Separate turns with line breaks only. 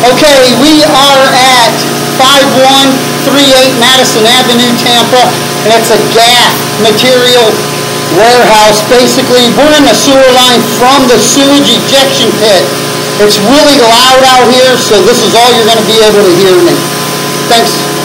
Okay, we are at 5138 Madison Avenue, Tampa, and it's a GAF material warehouse. Basically, we're in the sewer line from the sewage ejection pit. It's really loud out here, so this is all you're going to be able to hear me. Thanks.